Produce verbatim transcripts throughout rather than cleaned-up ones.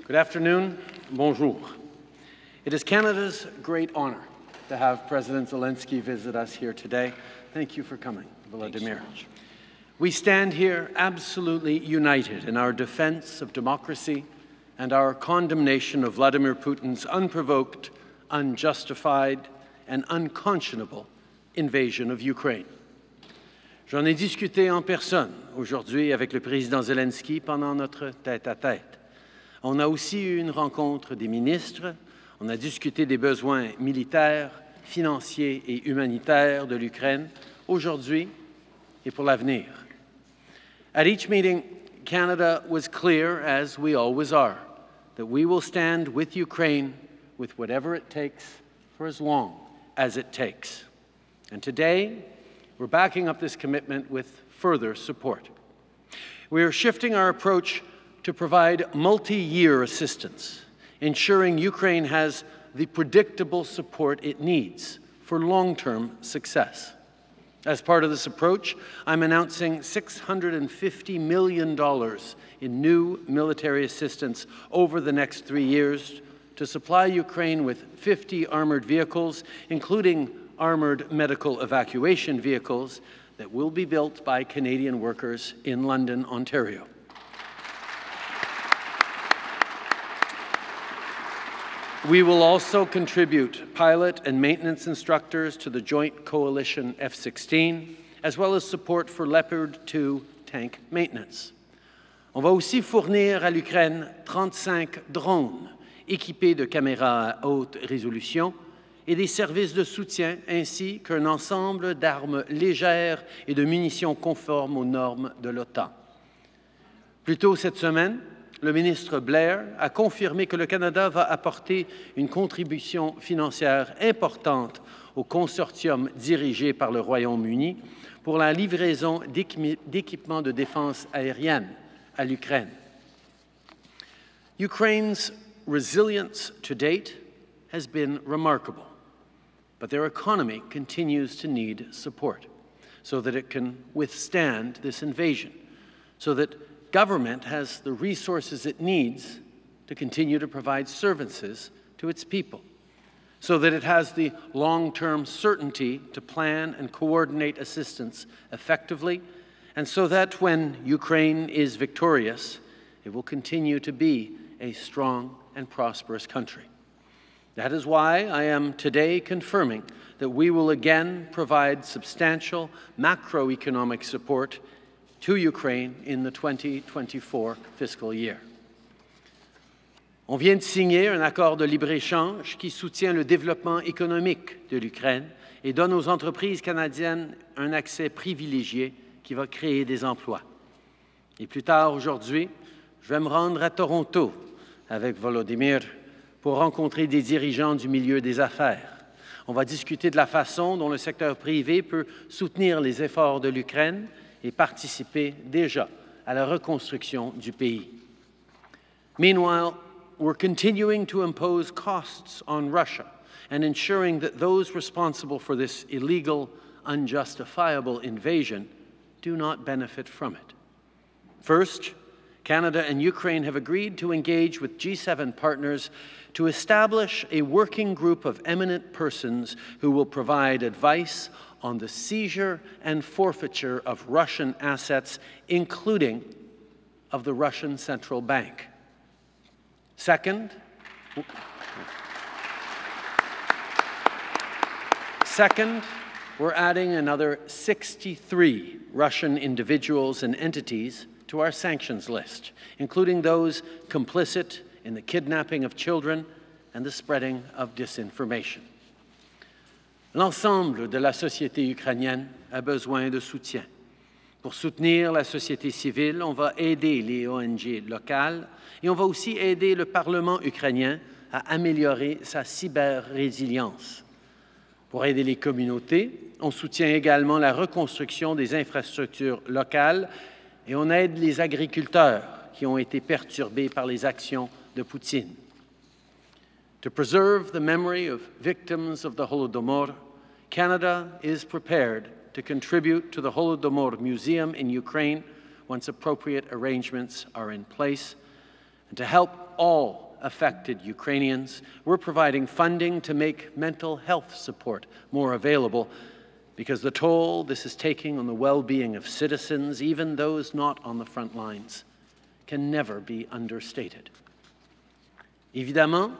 Good afternoon. Bonjour. It is Canada's great honor to have President Zelensky visit us here today. Thank you for coming, Volodymyr. So we stand here absolutely united in our defense of democracy and our condemnation of Vladimir Putin's unprovoked, unjustified, and unconscionable invasion of Ukraine. J'en ai discuté en personne aujourd'hui avec le président Zelensky pendant notre tête-à-tête. On a aussi eu une rencontre des ministres, on a discuté des besoins militaires, financiers et humanitaires de l'Ukraine aujourd'hui et pour l'avenir. At each meeting, Canada was clear, as we always are, that we will stand with Ukraine with whatever it takes for as long as it takes. And today, we're backing up this commitment with further support. We are shifting our approach to provide multi-year assistance, ensuring Ukraine has the predictable support it needs for long-term success. As part of this approach, I'm announcing six hundred fifty million dollars in new military assistance over the next three years to supply Ukraine with fifty armored vehicles, including armored medical evacuation vehicles that will be built by Canadian workers in London, Ontario. We will also contribute pilot and maintenance instructors to the Joint Coalition F sixteen, as well as support for Leopard two tank maintenance. On va aussi fournir à l'Ukraine trente-cinq drones équipés de caméras à haute résolution et des services de soutien, ainsi qu'un ensemble d'armes légères et de munitions conformes aux normes de l'OTAN. Plus tôt cette semaine, le ministre Blair a confirmé que le Canada va apporter une contribution financière importante au consortium dirigé par le Royaume-Uni pour la livraison d'équipements de défense aérienne à l'Ukraine. Ukraine's resilience to date has been remarkable, but their economy continues to need support so that it can withstand this invasion, so that government has the resources it needs to continue to provide services to its people, so that it has the long-term certainty to plan and coordinate assistance effectively, and so that when Ukraine is victorious, it will continue to be a strong and prosperous country. That is why I am today confirming that we will again provide substantial macroeconomic support to Ukraine in the twenty twenty-four fiscal year. On vient de signer un accord de libre-échange qui soutient le développement économique de l'Ukraine et donne aux entreprises canadiennes un accès privilégié qui va créer des emplois. Et plus tard aujourd'hui, je vais me rendre à Toronto avec Volodymyr pour rencontrer des dirigeants du milieu des affaires. On va discuter de la façon dont le secteur privé peut soutenir les efforts de l'Ukraine et participer déjà à la reconstruction du pays. Meanwhile, we're continuing to impose costs on Russia and ensuring that those responsible for this illegal, unjustifiable invasion do not benefit from it. First, Canada and Ukraine have agreed to engage with G seven partners to establish a working group of eminent persons who will provide advice on the seizure and forfeiture of Russian assets, including of the Russian Central Bank. Second, second, we're adding another sixty-three Russian individuals and entities to our sanctions list, including those complicit in the kidnapping of children and the spreading of disinformation. L'ensemble de la société ukrainienne a besoin de soutien. Pour soutenir la société civile, on va aider les O N G locales et on va aussi aider le Parlement ukrainien à améliorer sa cyber-résilience. Pour aider les communautés, on soutient également la reconstruction des infrastructures locales et on aide les agriculteurs qui ont été perturbés par les actions de Poutine. To preserve the memory of victims of the Holodomor, Canada is prepared to contribute to the Holodomor Museum in Ukraine once appropriate arrangements are in place. And to help all affected Ukrainians, we're providing funding to make mental health support more available, because the toll this is taking on the well-being of citizens, even those not on the front lines, can never be understated. Évidemment,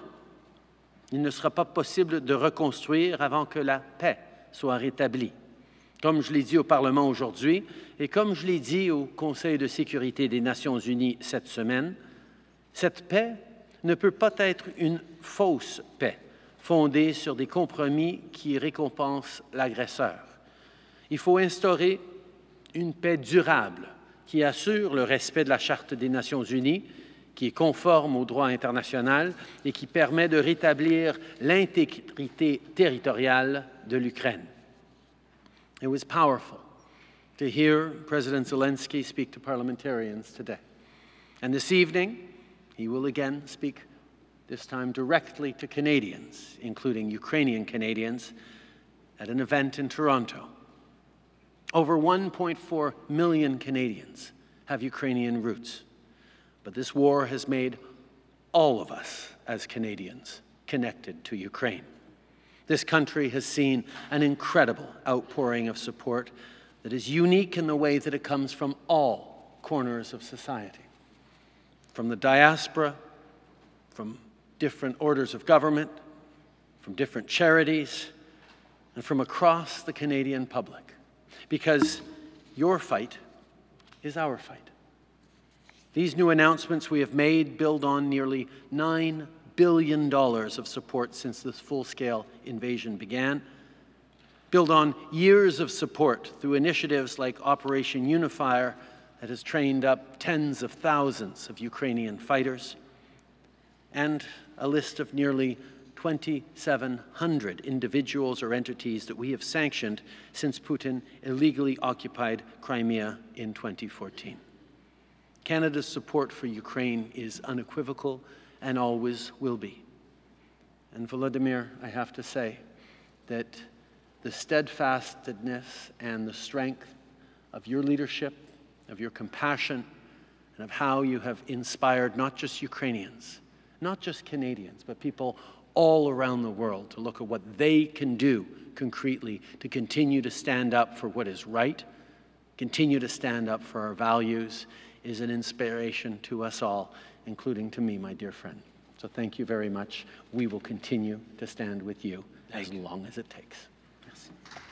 il ne sera pas possible de reconstruire avant que la paix soit rétablie. Comme je l'ai dit au Parlement aujourd'hui et comme je l'ai dit au Conseil de sécurité des Nations unies cette semaine, cette paix ne peut pas être une fausse paix fondée sur des compromis qui récompensent l'agresseur. Il faut instaurer une paix durable qui assure le respect de la Charte des Nations unies, qui est conforme au droit international et qui permet de rétablir l'intégrité territoriale de l'Ukraine. It was powerful to hear President Zelensky speak to parliamentarians today. And this evening, he will again speak, this time directly to Canadians, including Ukrainian Canadians, at an event in Toronto. Over one point four million Canadians have Ukrainian roots, but this war has made all of us as Canadians connected to Ukraine. This country has seen an incredible outpouring of support that is unique in the way that it comes from all corners of society, from the diaspora, from different orders of government, from different charities, and from across the Canadian public, because your fight is our fight. These new announcements we have made build on nearly nine billion dollars of support since this full-scale invasion began, build on years of support through initiatives like Operation Unifier that has trained up tens of thousands of Ukrainian fighters, and a list of nearly twenty-seven hundred individuals or entities that we have sanctioned since Putin illegally occupied Crimea in twenty fourteen. Canada's support for Ukraine is unequivocal and always will be. And Volodymyr, I have to say that the steadfastness and the strength of your leadership, of your compassion, and of how you have inspired not just Ukrainians, not just Canadians, but people all around the world to look at what they can do concretely to continue to stand up for what is right, continue to stand up for our values, is an inspiration to us all, including to me, my dear friend. So thank you very much. We will continue to stand with you as long as it takes. Merci.